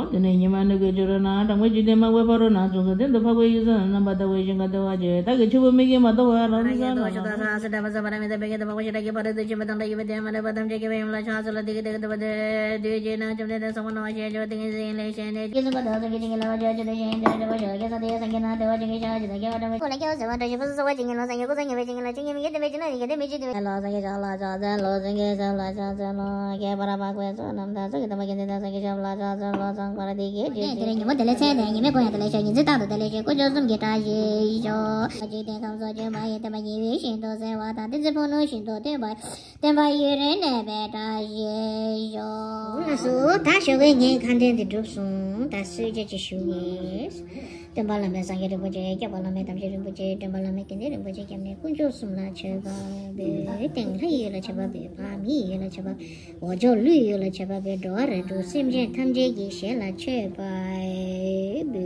tene nyima ne ge jura na ta ngwe jide ma we paro na so de do pha we yu sa na ba da we jinga da wa je ta ge chibu me ge ma da wa ra sa na sa sa da ba sa ba me da be ge da ba ko da ge pa de jima da ge be de ma da ba dam je ge be la cha sa la de ge de de je na jam de sa na wa je jo de ge le she ne ge sa ba da ge ge la wa je de ye de wa je ge sa de sa ge na de wa je ge sha je de ge wa da ko la ge sa wa de je sa wa je ge la sa ge ko sa ge be je la je ge me ge de be je na ge de me je de la sa ge sa la sa sa lo sa ge sa la sa sa lo ge para ba ko sa nam da sa ge da ma ge de sa ge sha la sa sa lo sa para de ge je de ni mo de le se de ni me ko ya de le she ni zi da de le she ko jo sum ge ta ye jo je de kam so je ma ye de ma ye shin do se wa da de zi po no shin do de ba ye re ne be da ye jo na su da shu ge ni kan de de su da su je ji shu ye de ba la me sa ge de bo je ge ba la me tam je de bo je de ba la me ke de bo je ke me ku jo sum la che ba be ten hai ye la che ba be ba mi ye la che ba wo jo lu ye la che ba be do re do sim je tham je ge she la che ba be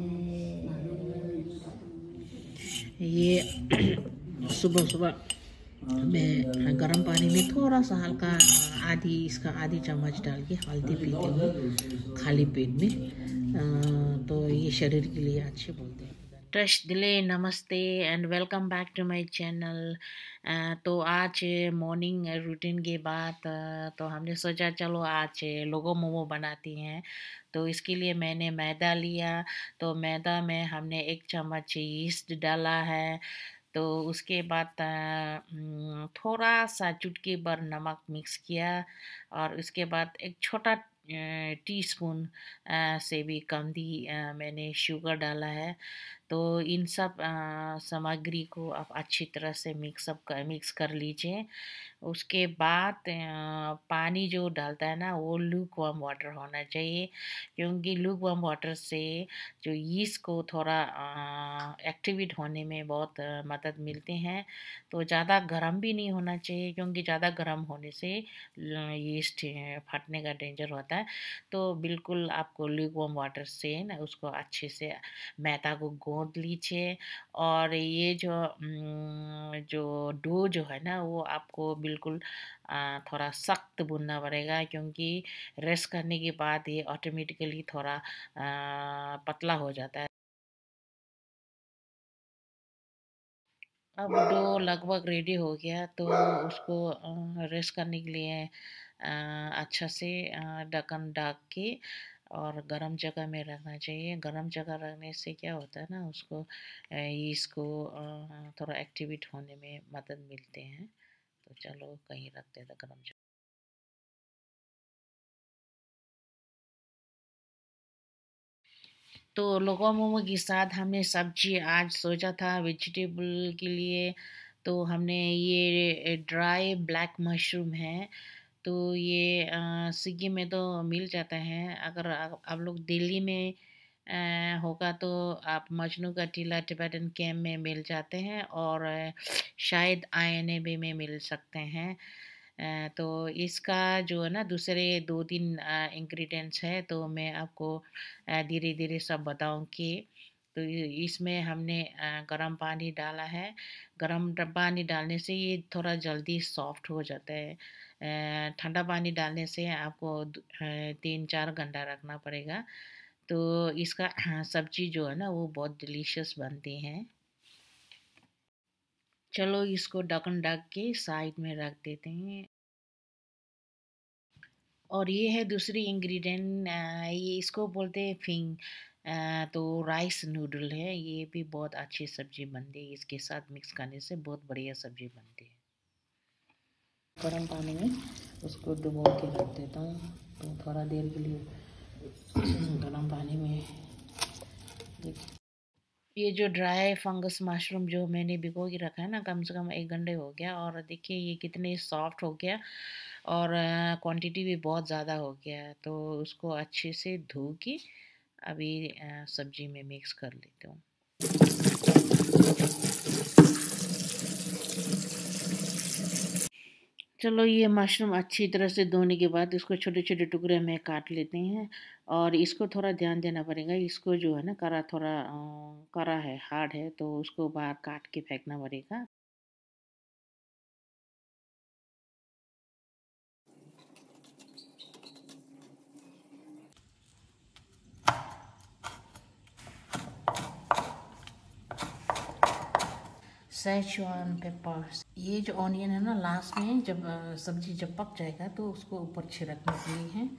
ये सुबह सुबह मैं गर्म पानी में थोड़ा सा हल्का आधी चम्मच डाल के हल्दी पीती हूँ खाली पेट में। तो ये शरीर के लिए अच्छे बोलते हैं। टश दिले नमस्ते and welcome back to my channel. तो आज मॉर्निंग रूटीन के बाद तो हमने सोचा चलो आज लोगो मोमो बनाती हैं। तो इसके लिए मैंने मैदा लिया। तो मैदा में हमने 1 चम्मच यीस्ट डाला है। तो उसके बाद थोड़ा सा चुटकी भर नमक मिक्स किया और उसके बाद एक छोटा टीस्पून से भी कम दी मैंने शुगर डाला है। तो इन सब सामग्री को आप अच्छी तरह से मिक्स कर लीजिए। उसके बाद पानी जो डालता है ना वो लूक वार्म वाटर होना चाहिए, क्योंकि लूक वार्म वाटर से जो यीस्ट को थोड़ा एक्टिवेट होने में बहुत मदद मिलते हैं। तो ज़्यादा गर्म भी नहीं होना चाहिए, क्योंकि ज़्यादा गर्म होने से यीस्ट फटने का डेंजर होता है। तो बिल्कुल आपको लूक वार्म वाटर से ना उसको अच्छे से मैदा को गूंद लीजिए। और ये जो डो जो है ना वो आपको बिल्कुल थोड़ा सख्त भूनना पड़ेगा, क्योंकि रेस्ट करने के बाद ये ऑटोमेटिकली थोड़ा पतला हो जाता है। अब डो लगभग रेडी हो गया, तो उसको रेस्ट करने के लिए अच्छा से ढक्कन ढक के और गरम जगह में रखना चाहिए। गरम जगह रखने से क्या होता है ना उसको इसको थोड़ा एक्टिवेट होने में मदद मिलते हैं। तो चलो कहीं रखते हैं गरम जगह। तो लोगो मोमो के साथ हमने सब्जी आज सोचा था वेजिटेबल के लिए। तो हमने ये ड्राई ब्लैक मशरूम है, तो ये स्विगी में तो मिल जाता है। अगर आप लोग दिल्ली में होगा तो आप मजनू का टीला टिबेटन कैम्प में मिल जाते हैं, और शायद INAB में मिल सकते हैं। तो इसका जो है ना दूसरे 2-3 इंग्रेडिएंट्स है, तो मैं आपको धीरे धीरे सब बताऊंगी। तो इसमें हमने गरम पानी डाला है। गरम पानी डालने से ये थोड़ा जल्दी सॉफ्ट हो जाता है। ठंडा पानी डालने से आपको 3-4 घंटा रखना पड़ेगा। तो इसका सब्जी जो है ना वो बहुत डिलीशियस बनती है। चलो इसको ढक्कन ढक के साइड में रख देते हैं। और ये है दूसरी इंग्रेडिएंट, ये इसको बोलते हैं फिंग। तो राइस नूडल है, ये भी बहुत अच्छी सब्जी बनती है। इसके साथ मिक्स करने से बहुत बढ़िया सब्जी बनती है। गर्म पानी में उसको डुबो के रख देता हूँ, तो थोड़ा देर के लिए गर्म पानी में। ये जो ड्राई फंगस मशरूम जो मैंने भिगो के रखा है ना, कम से कम 1 घंटे हो गया, और देखिए ये कितने सॉफ्ट हो गया, और क्वांटिटी भी बहुत ज़्यादा हो गया। तो उसको अच्छे से धो के अभी सब्जी में मिक्स कर लेती हूँ। चलो ये मशरूम अच्छी तरह से धोने के बाद इसको छोटे छोटे टुकड़े में काट लेते हैं। और इसको थोड़ा ध्यान देना पड़ेगा, इसको जो है ना थोड़ा कड़ा है, हार्ड है, तो उसको बाहर काट के फेंकना पड़ेगा। Sichuan peppers. ये जो ऑनियन है ना, लास्ट में जब सब्जी जब पक जाएगा तो उसको ऊपर छिड़कने के लिए है।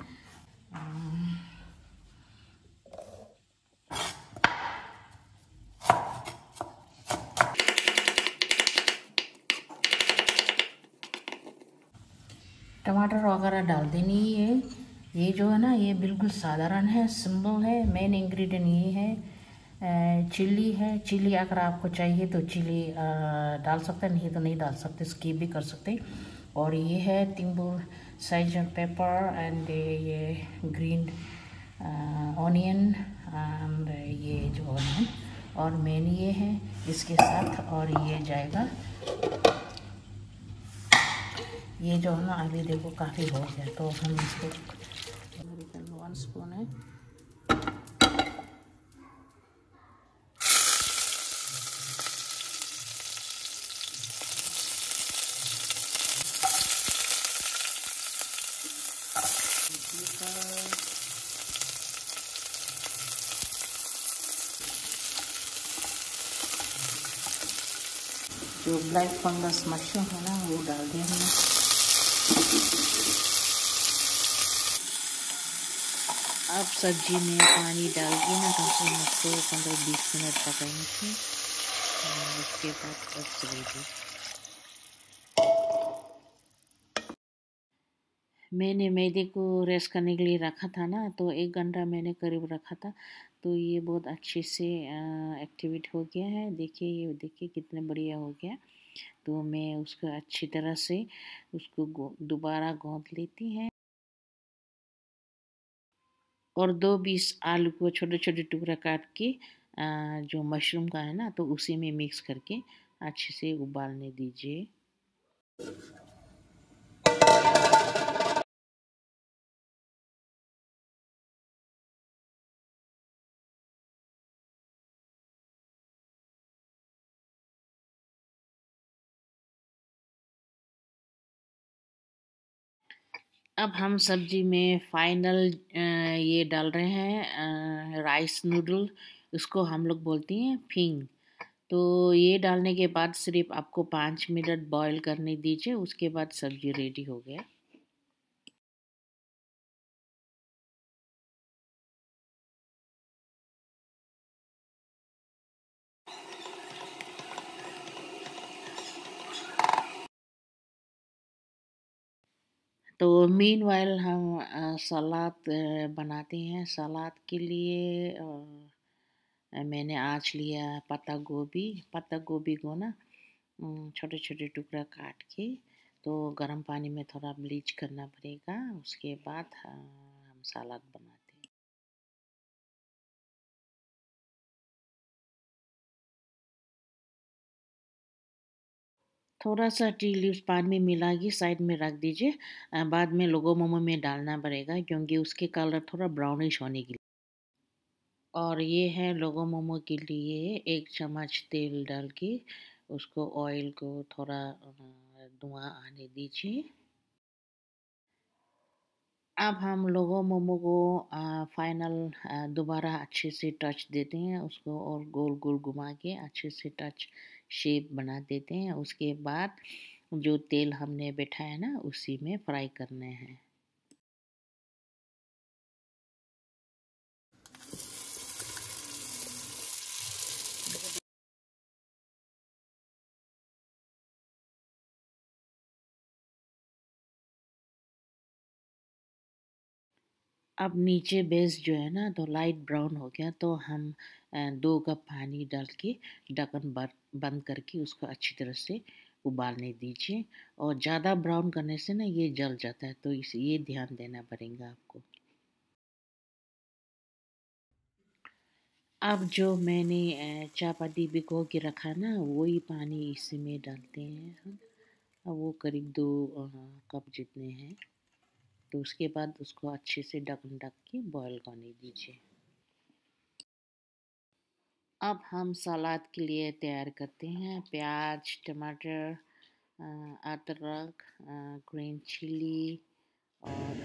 टमाटर वगैरह डाल देनी है। ये जो है ना, ये बिल्कुल साधारण है, सिंपल है। मेन इंग्रेडिएंट ये है। चिल्ली है। चिल्ली अगर आपको चाहिए तो चिल्ली डाल सकते हैं, नहीं तो नहीं डाल सकते, स्किप भी कर सकते। और ये है तिम्बुर साइजन पेपर एंड ये ग्रीन ऑनियन एंड ये जो ऑनियन और मेन ये है इसके साथ। और ये जाएगा, ये जो है ना अभी देखो काफ़ी हो गया, तो हम इसको अमेरिकन 1 स्पून है। जो ब्लैक फंगस मशरूम है ना वो डाल दिया हमने। अब सब्जी में पानी डाल के ना कम से कम उसको 15-20 मिनट पकाएंगे और उसके बाद बस रेडी। मैंने मैदे को रेस्ट करने के लिए रखा था ना, तो 1 घंटा मैंने करीब रखा था, तो ये बहुत अच्छे से एक्टिवेट हो गया है। देखिए, ये देखिए कितना बढ़िया हो गया। तो मैं उसको अच्छी तरह से उसको दोबारा गूंथ लेती हैं और 2 पीस आलू को छोटे छोटे टुकड़ा काट के जो मशरूम का है ना, तो उसी में मिक्स करके अच्छे से उबालने दीजिए। अब हम सब्जी में फाइनल ये डाल रहे हैं राइस नूडल। उसको हम लोग बोलते हैं फिंग। तो ये डालने के बाद सिर्फ आपको 5 मिनट बॉईल करने दीजिए, उसके बाद सब्जी रेडी हो गया। तो मीनवाइल हम सलाद बनाते हैं। सलाद के लिए मैंने आज लिया पत्ता गोभी। पत्ता गोभी को ना छोटे छोटे टुकड़ा काट के तो गर्म पानी में थोड़ा ब्लीच करना पड़ेगा, उसके बाद हम सलाद बनाते हैं। थोड़ा सा टी लीव्स पानी में मिला के साइड में रख दीजिए। बाद में लोगो मोमो में डालना पड़ेगा क्योंकि उसके कलर थोड़ा ब्राउनिश होने के लिए। और ये है लोगो मोमो के लिए 1 चम्मच तेल डाल के उसको ऑयल को थोड़ा धुआं आने दीजिए। अब हम लोगो मोमो को फाइनल दोबारा अच्छे से टच देते हैं उसको और गोल गोल घुमा के अच्छे से टच शेप बना देते हैं। उसके बाद जो तेल हमने बैठाया ना उसी में फ्राई करने हैं। अब नीचे बेस जो है ना तो लाइट ब्राउन हो गया, तो हम 2 कप पानी डाल के ढक्कन बंद करके उसको अच्छी तरह से उबालने दीजिए। और ज़्यादा ब्राउन करने से ना ये जल जाता है, तो इस ये ध्यान देना पड़ेगा आपको। अब जो मैंने चापाती भिगो के रखा ना वही पानी इसी में डालते हैं हम। अब वो करीब 2 कप जितने हैं। तो उसके बाद उसको अच्छे से ढक के बॉईल करने दीजिए। अब हम सलाद के लिए तैयार करते हैं। प्याज, टमाटर, अदरक, ग्रीन चिली और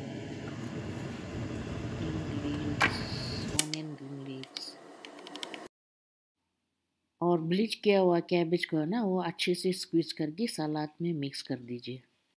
green leaves, onion green leaves और ब्लीच किया हुआ कैबेज को ना वो अच्छे से स्क्वीज करके सलाद में मिक्स कर दीजिए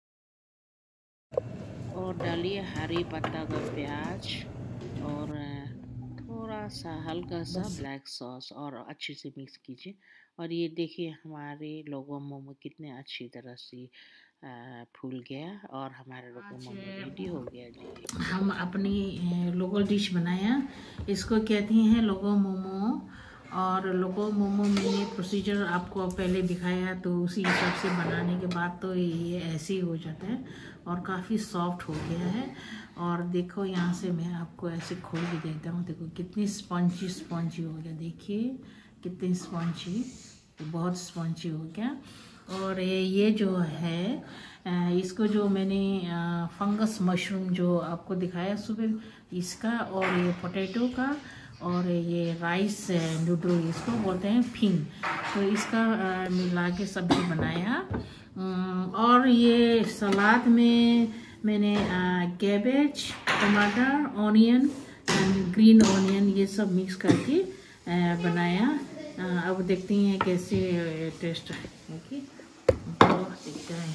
और डालिए हरी पत्ता का प्याज और थोड़ा सा हल्का सा ब्लैक सॉस और अच्छे से मिक्स कीजिए। और ये देखिए हमारे लोगो मोमो कितने अच्छी तरह से फूल गया और हमारे लोगो मोमो रेडी हो गया जी। हम अपनी लोकल डिश बनाया, इसको कहते हैं लोगो मोमो। और लोगो मोमो मैंने प्रोसीजर आपको पहले दिखाया, तो उसी हिसाब से बनाने के बाद तो ये ऐसे ही हो जाता है और काफ़ी सॉफ्ट हो गया है। और देखो यहाँ से मैं आपको ऐसे खोल के देता हूँ, देखो कितनी स्पंजी स्पंजी हो गया, देखिए कितनी स्पंजी, बहुत स्पंजी हो गया। और ये जो है इसको जो मैंने फंगस मशरूम जो आपको दिखाया सुबह, इसका और ये पोटैटो का और ये राइस नूडल इसको बोलते हैं फिंग, तो इसका मिला के सब्जी बनाया। और ये सलाद में मैंने कैबेज, टमाटर, ऑनियन एंड ग्रीन ऑनियन ये सब मिक्स करके बनाया। अब देखते हैं कैसे टेस्ट है। ओके, तो देखते हैं।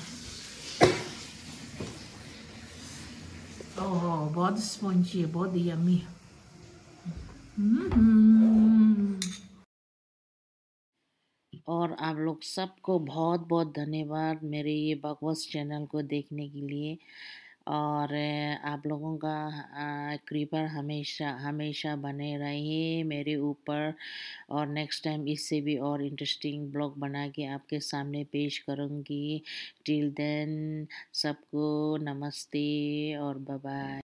ओह बहुत स्पंजी है, बहुत यम्मी। और आप लोग सबको बहुत बहुत धन्यवाद मेरे ये बकवास चैनल को देखने के लिए। और आप लोगों का कृपा हमेशा हमेशा बने रहे मेरे ऊपर। और नेक्स्ट टाइम इससे भी और इंटरेस्टिंग ब्लॉग बना के आपके सामने पेश करूँगी। टिल देन सबको नमस्ते और बाय बाय।